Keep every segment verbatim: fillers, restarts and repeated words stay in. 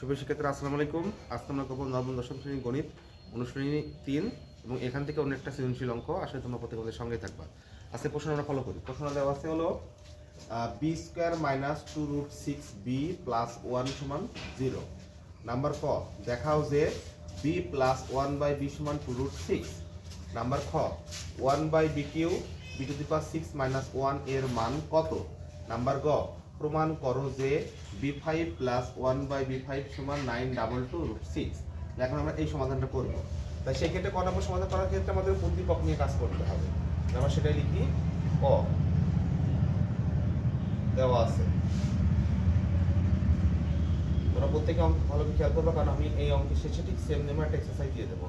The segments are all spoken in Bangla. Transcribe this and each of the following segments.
সুপ্রিয় শিক্ষার্থীরা আসসালামু আলাইকুম। আজকে আমরা করবো নবম দশম শ্রেণী গণিত অনুশ্রেণী তিন এবং এখান থেকে অন্য একটা সৃজনশীল অঙ্ক। আসলে তোমরা প্রত্যেকের সঙ্গে থাকবা। আজকে প্রশ্ন আমরা ফলো করি। প্রশ্ন দেওয়া আছে হলো B square minus two root six B plus one সমান জিরো। নাম্বার ক, দেখাও যে B plus one by B সমান টু রুট সিক্স। নাম্বার খ, one by B Q B to the power six minus one এর মান কত। নাম্বার গ, প্রমাণ করো যে B five plus one by B five সমান nine double two root six. এখন আমরা এই সমাধানটা করবো। তাই সেক্ষেত্রে ক নম্বর সমাধান করার ক্ষেত্রে আমাদের উদ্দীপক নিয়ে কাজ করতে হবে। আমরা সেটাই লিখি। ক দেওয়া আছে, তোমরা প্রত্যেকে অঙ্ক ভালো করে খেয়াল করবো, কারণ আমি এই অঙ্কের শেষে ঠিক সেম নেমে একটা এক্সারসাইজ দিয়ে দেবো।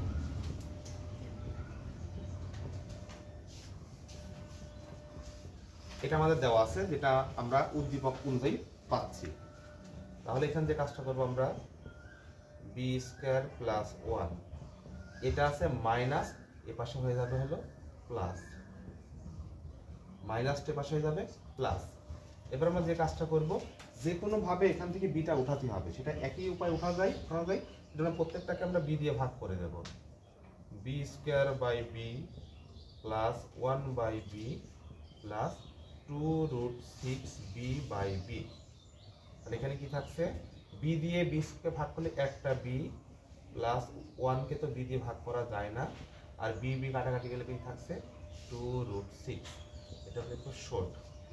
এটা আমাদের দেওয়া আছে, যেটা আমরা উদ্দীপক অনুযায়ী পাচ্ছি। তাহলে এখানে যে কাজটা করবো আমরা, বি স্কোয়ার প্লাস ওয়ান, এটা আছে মাইনাস, এ পাশে হয়ে যাবে হলো প্লাস, মাইনাসটা পাশে হয়ে যাবে প্লাস। এবার আমরা যে কাজটা করব, যে কোনো ভাবে এখান থেকে বিটা উঠাতে হবে, সেটা একই উপায় উঠা যায় উঠানো যায় সেটা প্রত্যেকটাকে আমরা বি দিয়ে ভাগ করে দেব। B square by B plus one by B plus two root six B by B. তাহলে এখানে কি থাকছে, বি দিয়ে বিকে ভাগ করলে একটা বি, প্লাস ওয়ানকে তো বি দিয়ে ভাগ করা যায় না, আর বি বি কাটাকাটি গেলে কি থাকছে টু রুট সিক্স। এটা হচ্ছে শর্ট।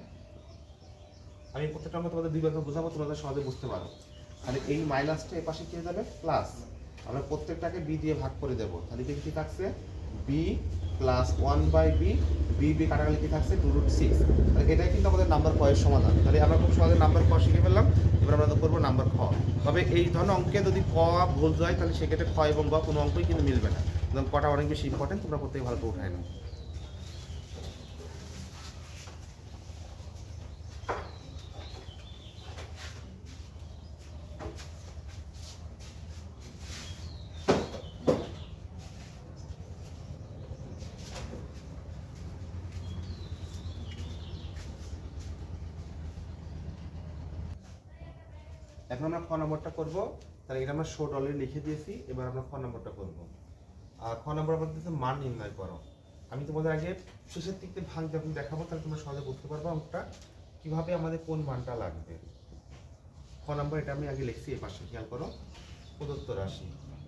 আমি প্রত্যেকটা অঙ্ক তোমাদের দুই ভাবে বোঝাবো, তোমাদের সহজে বুঝতে পারো। তাহলে এই মাইনাসটা এই পাশে কি হয়ে যাবে প্লাস, আমরা প্রত্যেকটাকে বি দিয়ে ভাগ করে দেবো। তাহলে কি থাকছে B plus one by B, B B কাটাকাটি কি থাকছে টু রুট সিক্স। তাহলে এটাই কিন্তু আমাদের নাম্বার ক এর সমাধান। তাহলে আমরা খুব সহজে নাম্বার ক শিখে ফেললাম। এবার আমরা করবো নাম্বার খ। তবে এই ধরনের অঙ্কে যদি ক ভুল যায়, তাহলে সেক্ষেত্রে খ এবং গ কোনো অঙ্কই কিন্তু মিলবে না। এবং কটা অনেক বেশি ইম্পর্টেন্ট, তোমরা প্রত্যেকে ভালো করে উঠায় নাও। এখন আমরা খ নম্বরটা করব। তাহলে এটা আমরা শর্ট অলরেডি লিখে দিয়েছি। এবার আমরা খ নম্বরটা করব। আর খ নম্বর আমাদের মান নির্ণয় করো। আমি তোমাদের আগে শেষের দিকে ভাগ যখন দেখাবো, তাহলে তোমরা সহজে বুঝতে পারবো অঙ্কটা কিভাবে আমাদের কোন মানটা লাগবে। খ নম্বর এটা আমি আগে লিখছি, এই পাশে খেয়াল করো। প্রদত্ত রাশি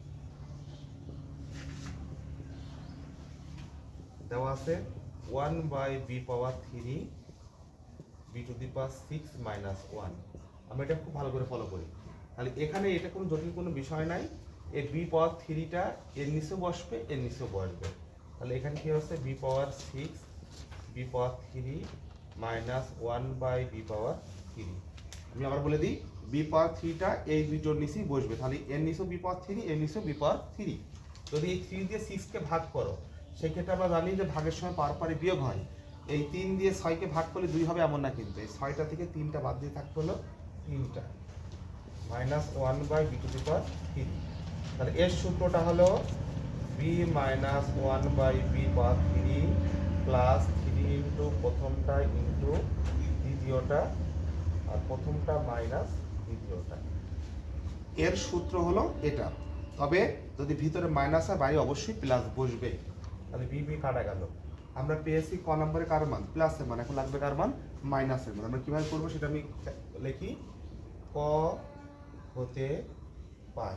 দেওয়া আছে one by B power three B to the power six minus one. আমরা এটা খুব ভালো করে ফলো করি। তাহলে এখানে এটা কোনো জটিল কোনো বিষয় নাই। এই বি পাওয়ার থ্রিটা এর নিচে বসবে, এর নিচে বসবে। তাহলে এখানে কি হচ্ছে B power six B power three minus one by B power three. আমি আবার বলে দিই, বি পাওয়ার থ্রিটা এই দুটোর নিচেই বসবে। তাহলে এর নিচেও বি পাওয়ার থ্রি, এর নিচেও বি পাওয়ার থ্রি। যদি এই থ্রি দিয়ে সিক্সকে ভাগ করো, সেই ক্ষেত্রে আমরা জানি যে ভাগের সময় পার পারে বিয়োগ হয়। এই তিন দিয়ে ছয়কে ভাগ করলে দুই হবে এমন না, কিন্তু এই ছয়টা থেকে তিনটা বাদ দিয়ে থাকতে হলো তিনটা, minus one by B to the power three. তাহলে এর সূত্রটা হলো B minus one by B power three plus three into প্রথমটা ইন্টু দ্বিতীয়টা, আর প্রথমটা মাইনাস দ্বিতীয়টা। এর সূত্র হলো এটা। তবে যদি ভিতরে মাইনাস হয়, বাইরে অবশ্যই প্লাস বসবে। তাহলে বি বি কাটা গেল। আমরা পেয়েছি ক নম্বরে কার মান প্লাসের মান, এখন লাগবে কার মান মাইনাসের মান। আমরা কিভাবে করবো সেটা আমি লিখি। ক হতে পাই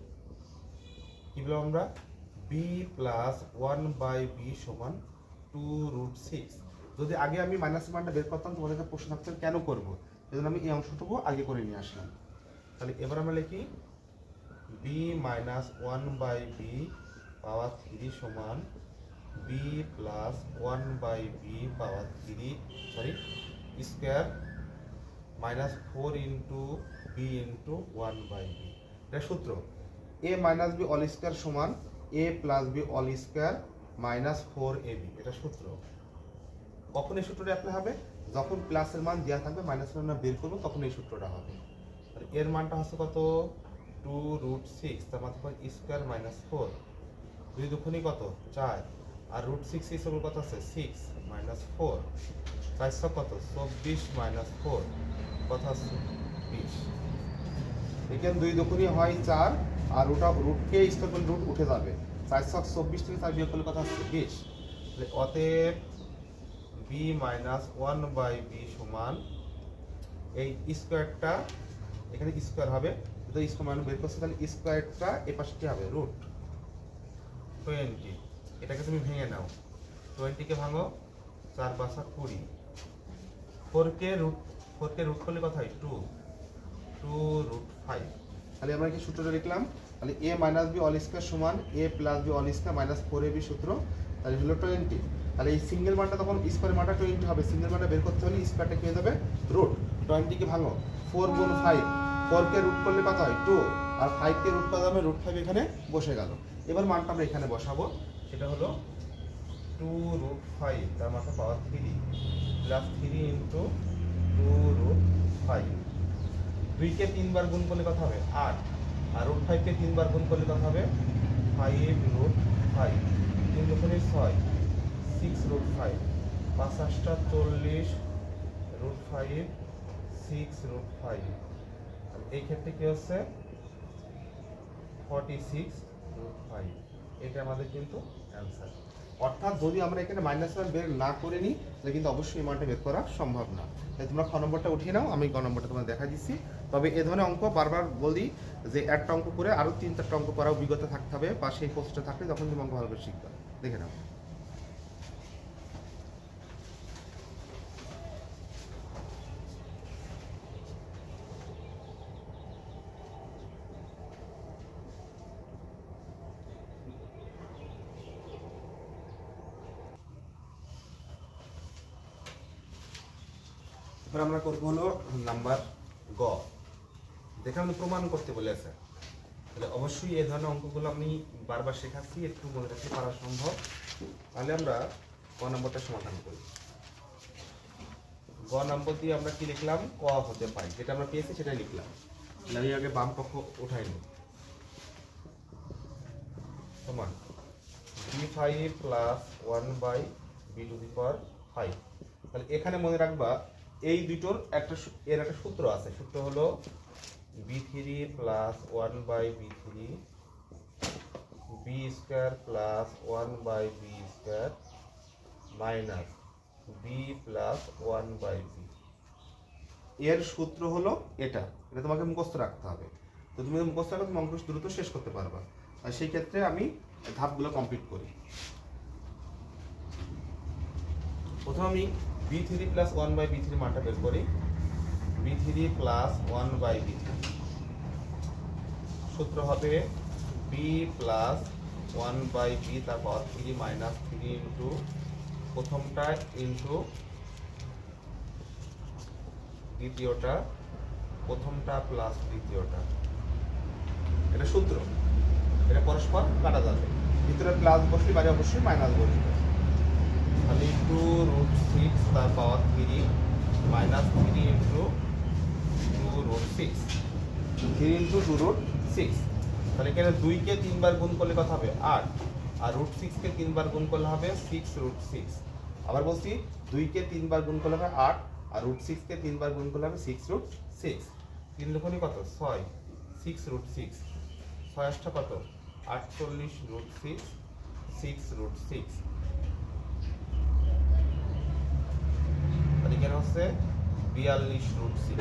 কি বলবো আমরা, B plus one by B সমান টু রুট সিক্স। যদি আগে আমি মাইনাসের মানটা বের করতাম, তোমাদের প্রশ্ন থাকতে কেন করবো, সেজন্য আমি এই অংশটুকু আগে করে নিয়ে আসলাম। তাহলে এবার আমরা লিখি B minus one by B power three সমান B plus one by B power three sorry square minus four into B into one by B. এটা সূত্র। A minus B all square সমান A plus B all square minus four A B. এটা সূত্র। কখন এই সূত্রটা অ্যাপ্লাই হবে, যখন প্লাসের মান দেওয়া থাকবে, মাইনাসের মান বের করবো, তখন এই সূত্রটা হবে। এর মানটা হচ্ছে কত টু রুট সিক্স, তার মাত্র স্কোয়ার মাইনাস ফোর, দুই দুখুনি কত চার, আর রুট সিক্স হিসেবে কত আছে সিক্স মাইনাস ফোর, চারশো কত চব্বিশ মাইনাস ফোর, কথা বিশ। এখানে দুই দুগুণই হয় চার, আর ওটা রুটকে স্কোয়ার করলে রুট উঠে যাবে। চার ছক চব্বিশ থেকে চার বিয়োগ করলে কথা হচ্ছে বিশ। অতএব B minus one by B সমান এই স্কোয়ারটা এখানে স্কোয়ার হবে, তো স্কোয়ার মান বের করছে, তাহলে স্কোয়ারটা এ পাশে কি হবে রুট টোয়েন্টি। এটাকে তুমি ভেঙে নাও, টোয়েন্টিকে ভাঙো, চার পাঁচা কুড়ি, ফোরকে রুট ফোরকে রুট করলে কথা হয় টু টু রুট ফাইভ। তাহলে আমরা কি সূত্রটা লিখলাম, তাহলে A minus B all square সমান A plus B all square minus four A B সূত্র, তাহলে হলো টোয়েন্টি। তাহলে এই সিঙ্গেল মানটা তখন স্কোয়ার মানটা টোয়েন্টি হবে, সিঙ্গেল মানটা বের করতে হলে স্কোয়ারটা কি হয়ে যাবে রুট। টোয়েন্টিকে ভাঙো, ফোর গুণ ফাইভ, ফোরকে রুট করলে কত হয় টু, আর ফাইভকে রুট করা যাবে, রুট ফাইভ এখানে বসে গেল। এবার মানটা আমরা এখানে বসাবো, সেটা হলো টু রুট ফাইভ, তার মাথা power three plus three into two root five. দুইকে তিনবার গুণ করলে কথা হবে আট, আর রুট ফাইভকে তিনবার গুণ করলে কথা হবে ফাইভ রুট ফাইভ। তিন দুগুণে ছয়, সিক্স রুট ফাইভ, পাঁচ আটটা চল্লিশ root five, six root five. এই ক্ষেত্রে কি হচ্ছে ফর্টি সিক্স রুট ফাইভ। এটা আমাদের কিন্তু অ্যান্সার। অর্থাৎ যদি আমরা এখানে মাইনাস ওয়ান বের না করে নিই তাহলে কিন্তু অবশ্যই এই মানটা বের করা সম্ভব না। তাই তোমরা খ নম্বরটা উঠিয়ে নাও, আমি গ নম্বরটা তোমাদের দেখা দিচ্ছি। তবে এ ধরনের অঙ্ক বারবার বলি যে একটা অঙ্ক করে আরও তিন চারটা অঙ্ক করার অভিজ্ঞতা থাকতে হবে, বা সেই কোর্সটা থাকলে তখন তুমি অঙ্ক ভালো করে শিখবে। দেখে নাও। এবার আমরা করবো হলো নাম্বার গ। দেখে আমি প্রমাণ করতে বলেছে, তাহলে অবশ্যই এই ধরনের অঙ্কগুলো আমি বারবার শেখাচ্ছি, একটু মনে রাখতে পারা সম্ভব। তাহলে আমরা ক নম্বরটা সমাধান করি। গ নম্বর দিয়ে আমরা কি লিখলাম, ক হতে পাই, যেটা আমরা পেয়েছি সেটাই লিখলাম। আমি আগে বাম পক্ষ উঠাই নি, সমান B five plus one by B to the power five. তাহলে এখানে মনে রাখবা এই দুটোর একটা এর একটা সূত্র আছে, সূত্র হলো B three plus one by B three B square plus one by B square minus B plus one by B. এর সূত্র হলো এটা, এটা তোমাকে মুখস্থ রাখতে হবে। তো তুমি মুখস্থ রাখলে তুমি অঙ্ক দ্রুত শেষ করতে পারবা। আর সেই ক্ষেত্রে আমি ধাপগুলো কমপ্লিট করি। প্রথম আমি B three plus one by B three মানটা বের করি। B three plus one by B three সূত্র হবে B plus one by B, তার power three minus three into প্রথমটা ইন্টু দ্বিতীয়টা, প্রথমটা প্লাস দ্বিতীয়টা। এটা সূত্র, এটা পরস্পর কাটা যাবে, ভিতরে প্লাস বসলে বাইরে অবশ্যই মাইনাস বসবে। তাহলে টু রুট সিক্স তার power three minus three into two root six, three into two root six. তাহলে এখানে দুইকে তিনবার গুণ করলে কথা হবে আট, আর রুট সিক্সকে তিনবার গুণ করলে হবে সিক্স রুট সিক্স। আবার বলছি দুইকে তিনবার গুণ করলে হবে আট, আর রুট সিক্সকে তিনবার গুণ করলে হবে সিক্স রুট সিক্স। তিন লক্ষণই কত ছয়, সিক্স রুট সিক্স, ছয় আটটা কত আটচল্লিশ root six, six root six. এখানে হচ্ছে বিয়াল্লিশ রুট সিক্স।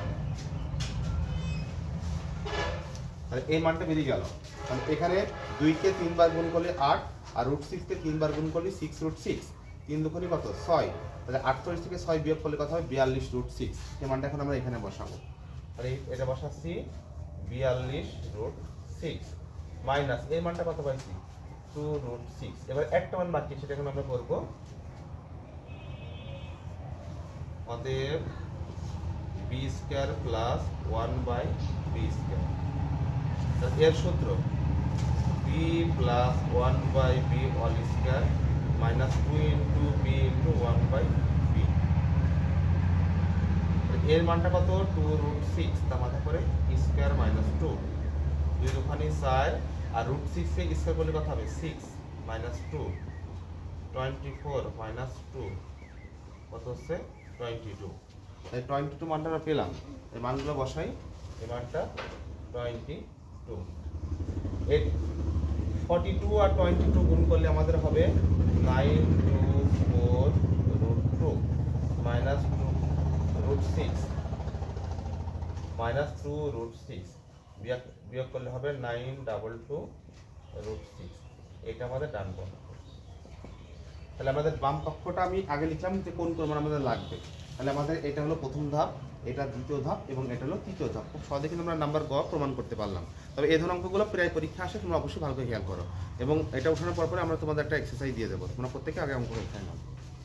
এই মানটা বেরিয়ে গেল। মানে এখানে দুইকে তিনবার গুণ করলে আট, আর রুট সিক্সকে তিনবার গুণ করলে সিক্স রুট সিক্স। তিন দুগুণে কত ছয়, তাহলে আটচল্লিশ থেকে ছয় বিয়োগ করলে কথা হবে বিয়াল্লিশ রুট সিক্স। এই মানটা এখন আমরা এখানে বসাবো। তাহলে এটা বসাচ্ছি বিয়াল্লিশ রুট সিক্স মাইনাস এই মানটা কত পাইছি টু রুট সিক্স। এবার একটা মান বাকি, সেটা এখন আমরা করবো। অতএব B square plus one by B square. এর সূত্র B plus one by B all square minus two into B into one by B. এর মানটা কত টু রুট সিক্স, তার মাথা করে স্কোয়ার মাইনাস টু, দুই দুখানি চার, আর রুট সিক্সকে স্কোয়ার করলে কথা হবে six minus two, twenty four minus two কত হচ্ছে টোয়েন্টি টু। এই টোয়েন্টি টু মানটা আমরা পেলাম, এই মানগুলো বসাই। এই মানটা টোয়েন্টি টু। এই ফর্টি টু আর টোয়েন্টি টু গুণ করলে আমাদের হবে nine two four root two minus two root six minus two root six বিয়োগ বিয়োগ করলে হবে nine double two root six. এটা আমাদের ডান পক্ষ। তাহলে আমাদের বাম পক্ষটা আমি আগে লিখলাম যে কোন পরিমাণ আমাদের লাগবে। তাহলে আমাদের এটা হলো প্রথম ধাপ, এটা দ্বিতীয় ধাপ এবং এটা হলো তৃতীয় ধাপ। খুব সহজে কিন্তু আমরা নাম্বার গ প্রমাণ করতে পারলাম। তবে এই ধরনের অঙ্কগুলো প্রায় পরীক্ষা আসে, তোমরা অবশ্যই ভালো করে খেয়াল করো। এবং এটা উঠানোর পর পরে আমরা তোমাদের একটা এক্সারসাইজ দিয়ে দেবো, তোমরা প্রত্যেকে আগে অঙ্ক পরীক্ষায় নাও।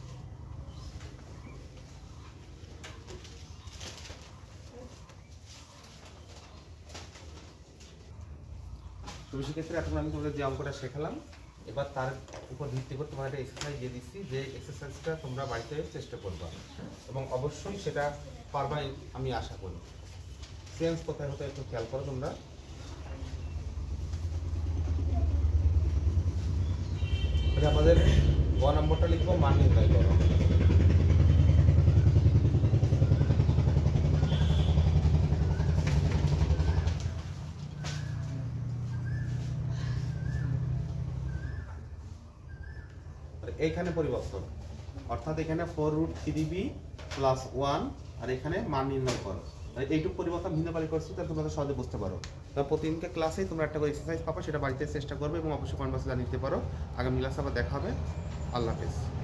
তো সেক্ষেত্রে এখন আমি তোমাদের যে অঙ্কটা শেখালাম, এবার তার উপর ভিত্তি করে তোমার একটা এক্সারসাইজ দিয়ে দিচ্ছি, যে এক্সারসাইজটা তোমরা বাড়িতে চেষ্টা করবা এবং অবশ্যই সেটা পারবা আমি আশা করি। সেন্স কোথায় কোথায় একটু খেয়াল করো তোমরা। আমাদের গ নম্বরটা লিখবো মান নির্ণয় করো। এইখানে পরিবর্তন, অর্থাৎ এখানে four root three B plus one আর এখানে মান নির্ণয় করো। এইটুকু পরিবর্তন ভিন্ন পারি করছি, তাহলে তোমরা সহজে বুঝতে পারো। তবে প্রতিদিনকে ক্লাসে তোমরা একটা করে এক্সারসাইজ পাবো, সেটা বাড়িতে চেষ্টা করবে এবং অবশ্যই কমেন্ট বক্সে জানিয়ে দিতে পারো। আগামী ক্লাসে আবার দেখা হবে। আল্লাহ হাফেজ।